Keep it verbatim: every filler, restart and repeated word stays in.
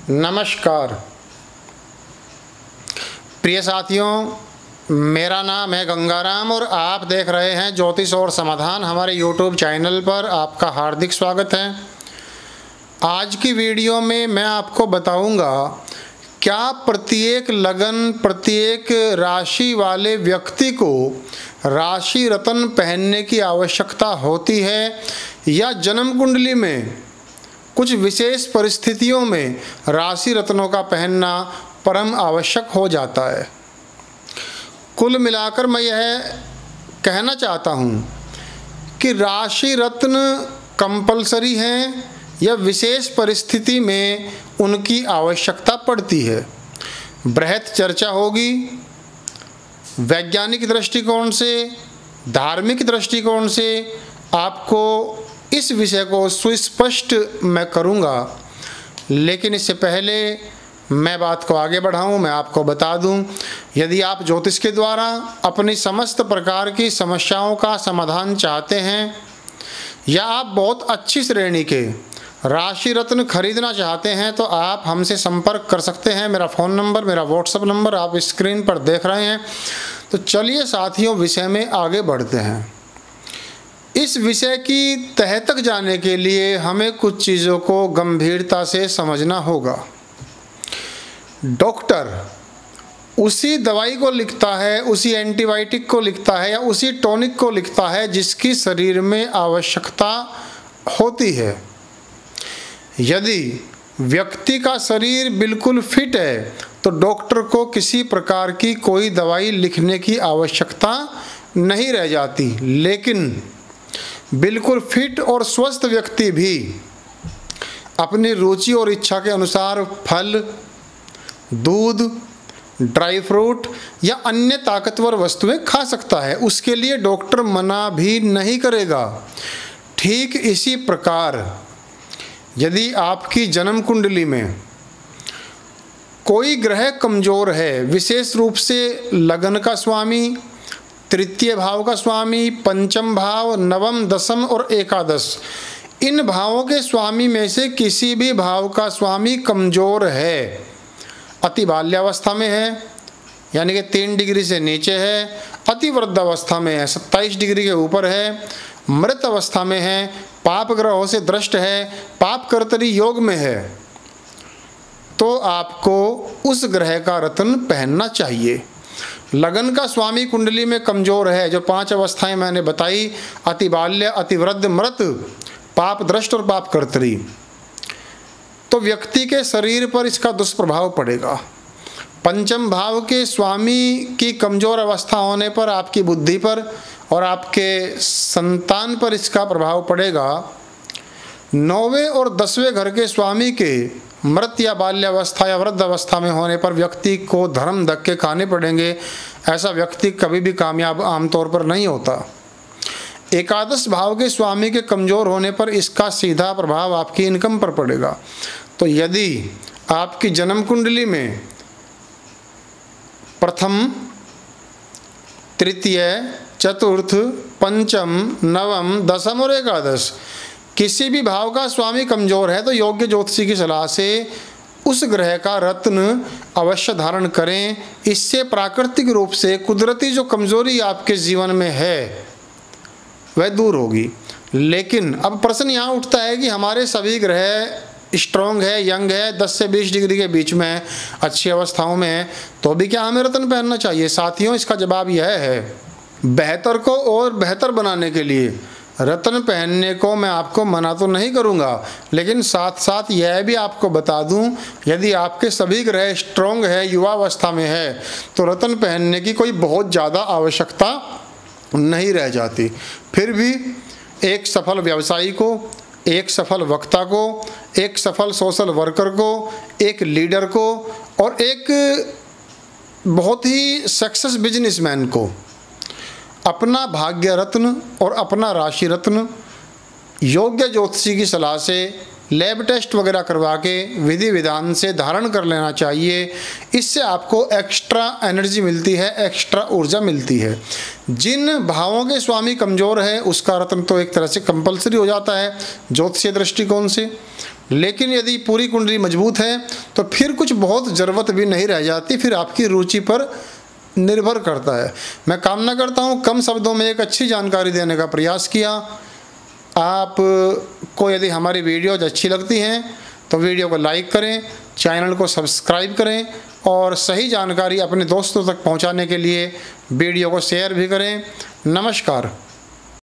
नमस्कार प्रिय साथियों, मेरा नाम है गंगाराम और आप देख रहे हैं ज्योतिष और समाधान। हमारे यूट्यूब चैनल पर आपका हार्दिक स्वागत है। आज की वीडियो में मैं आपको बताऊंगा क्या प्रत्येक लगन, प्रत्येक राशि वाले व्यक्ति को राशि रत्न पहनने की आवश्यकता होती है या जन्म कुंडली में कुछ विशेष परिस्थितियों में राशि रत्नों का पहनना परम आवश्यक हो जाता है। कुल मिलाकर मैं यह कहना चाहता हूँ कि राशि रत्न कंपलसरी हैं या विशेष परिस्थिति में उनकी आवश्यकता पड़ती है। बृहत चर्चा होगी। वैज्ञानिक दृष्टिकोण से, धार्मिक दृष्टिकोण से आपको इस विषय को सुस्पष्ट मैं करूंगा, लेकिन इससे पहले मैं बात को आगे बढ़ाऊं, मैं आपको बता दूं, यदि आप ज्योतिष के द्वारा अपनी समस्त प्रकार की समस्याओं का समाधान चाहते हैं या आप बहुत अच्छी श्रेणी के राशि रत्न खरीदना चाहते हैं तो आप हमसे संपर्क कर सकते हैं। मेरा फ़ोन नंबर, मेरा व्हाट्सएप नंबर आप स्क्रीन पर देख रहे हैं। तो चलिए साथियों, विषय में आगे बढ़ते हैं। इस विषय की तह तक जाने के लिए हमें कुछ चीज़ों को गंभीरता से समझना होगा। डॉक्टर उसी दवाई को लिखता है, उसी एंटीबायोटिक को लिखता है या उसी टॉनिक को लिखता है जिसकी शरीर में आवश्यकता होती है। यदि व्यक्ति का शरीर बिल्कुल फिट है तो डॉक्टर को किसी प्रकार की कोई दवाई लिखने की आवश्यकता नहीं रह जाती, लेकिन बिल्कुल फिट और स्वस्थ व्यक्ति भी अपनी रुचि और इच्छा के अनुसार फल, दूध, ड्राई फ्रूट या अन्य ताकतवर वस्तुएं खा सकता है। उसके लिए डॉक्टर मना भी नहीं करेगा। ठीक इसी प्रकार यदि आपकी जन्म कुंडली में कोई ग्रह कमजोर है, विशेष रूप से लगन का स्वामी, तृतीय भाव का स्वामी, पंचम भाव, नवम, दसम और एकादश, इन भावों के स्वामी में से किसी भी भाव का स्वामी कमजोर है, अति बाल्यावस्था में है यानी कि तीन डिग्री से नीचे है, अति वृद्धावस्था में है, सत्ताईस डिग्री के ऊपर है, मृत अवस्था में है, पाप ग्रहों से दृष्ट है, पाप कर्तरी योग में है, तो आपको उस ग्रह का रत्न पहनना चाहिए। लगन का स्वामी कुंडली में कमजोर है, जो पांच अवस्थाएं मैंने बताई, अति बाल्य, अति वृद्ध, मृत, पाप दृष्ट और पाप कर्तरी, तो व्यक्ति के शरीर पर इसका दुष्प्रभाव पड़ेगा। पंचम भाव के स्वामी की कमजोर अवस्था होने पर आपकी बुद्धि पर और आपके संतान पर इसका प्रभाव पड़ेगा। नौवें और दसवें घर के स्वामी के मृत या बाल्यावस्था या वृद्ध अवस्था में होने पर व्यक्ति को धर्म धक्के खाने पड़ेंगे। ऐसा व्यक्ति कभी भी कामयाब आमतौर पर नहीं होता। एकादश भाव के स्वामी के कमजोर होने पर इसका सीधा प्रभाव आपकी इनकम पर पड़ेगा। तो यदि आपकी जन्म कुंडली में प्रथम, तृतीय, चतुर्थ, पंचम, नवम, दसम और एकादश किसी भी भाव का स्वामी कमजोर है तो योग्य ज्योतिषी की सलाह से उस ग्रह का रत्न अवश्य धारण करें। इससे प्राकृतिक रूप से कुदरती जो कमजोरी आपके जीवन में है वह दूर होगी। लेकिन अब प्रश्न यहाँ उठता है कि हमारे सभी ग्रह स्ट्रॉन्ग है, यंग है, दस से बीस डिग्री के बीच में, अच्छी अवस्थाओं में है, तो भी क्या हमें रत्न पहनना चाहिए? साथियों, इसका जवाब यह है, बेहतर को और बेहतर बनाने के लिए रत्न पहनने को मैं आपको मना तो नहीं करूंगा, लेकिन साथ साथ यह भी आपको बता दूं, यदि आपके सभी ग्रह स्ट्रॉन्ग है, युवावस्था में है, तो रत्न पहनने की कोई बहुत ज़्यादा आवश्यकता नहीं रह जाती। फिर भी एक सफल व्यवसायी को, एक सफल वक्ता को, एक सफल सोशल वर्कर को, एक लीडर को और एक बहुत ही सक्सेस बिजनेसमैन को अपना भाग्य रत्न और अपना राशि रत्न योग्य ज्योतिषी की सलाह से लैब टेस्ट वगैरह करवा के विधि विधान से धारण कर लेना चाहिए। इससे आपको एक्स्ट्रा एनर्जी मिलती है, एक्स्ट्रा ऊर्जा मिलती है। जिन भावों के स्वामी कमज़ोर है उसका रत्न तो एक तरह से कंपलसरी हो जाता है ज्योतिषीय दृष्टिकोण से। लेकिन यदि पूरी कुंडली मजबूत है तो फिर कुछ बहुत ज़रूरत भी नहीं रह जाती, फिर आपकी रुचि पर निर्भर करता है। मैं कामना करता हूँ कम शब्दों में एक अच्छी जानकारी देने का प्रयास किया। आप को यदि हमारी वीडियोज़ अच्छी लगती हैं तो वीडियो को लाइक करें, चैनल को सब्सक्राइब करें और सही जानकारी अपने दोस्तों तक पहुंचाने के लिए वीडियो को शेयर भी करें। नमस्कार।